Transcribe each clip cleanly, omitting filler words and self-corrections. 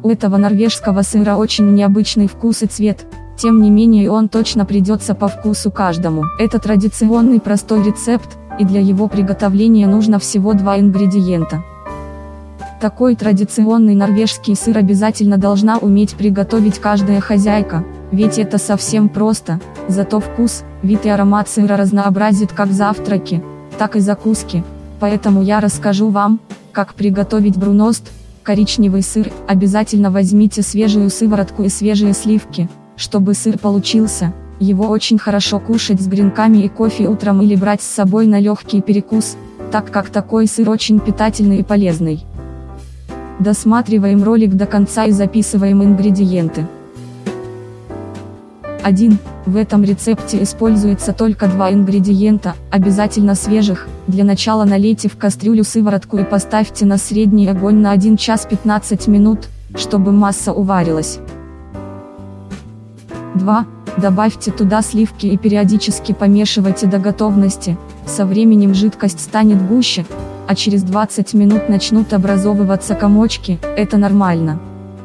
У этого норвежского сыра очень необычный вкус и цвет, тем не менее он точно придется по вкусу каждому. Это традиционный простой рецепт, и для его приготовления нужно всего 2 ингредиента. Такой традиционный норвежский сыр обязательно должна уметь приготовить каждая хозяйка, ведь это совсем просто, зато вкус, вид и аромат сыра разнообразит как завтраки, так и закуски, поэтому я расскажу вам, как приготовить бруност, коричневый сыр. Обязательно возьмите свежую сыворотку и свежие сливки, чтобы сыр получился. Его очень хорошо кушать с гренками и кофе утром или брать с собой на легкий перекус, так как такой сыр очень питательный и полезный. Досматриваем ролик до конца и записываем ингредиенты. 1. В этом рецепте используется только 2 ингредиента, обязательно свежих. Для начала налейте в кастрюлю сыворотку и поставьте на средний огонь на 1 час 15 минут, чтобы масса уварилась. 2. Добавьте туда сливки и периодически помешивайте до готовности, со временем жидкость станет гуще, а через 20 минут начнут образовываться комочки, это нормально.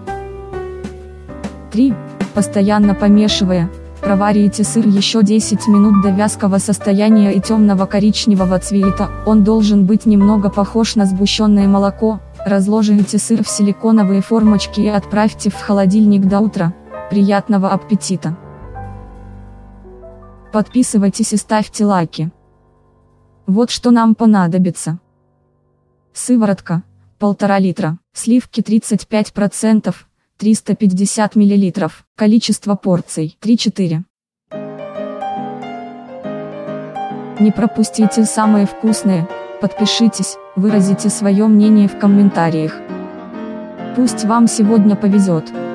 3. Постоянно помешивая, проварите сыр еще 10 минут до вязкого состояния и темного коричневого цвета, он должен быть немного похож на сгущенное молоко. Разложите сыр в силиконовые формочки и отправьте в холодильник до утра. Приятного аппетита! Подписывайтесь и ставьте лайки. Вот что нам понадобится. Сыворотка, 1,5 литра, сливки 35%, 350 мл, количество порций 3-4. Не пропустите самое вкусное, подпишитесь, выразите свое мнение в комментариях. Пусть вам сегодня повезет.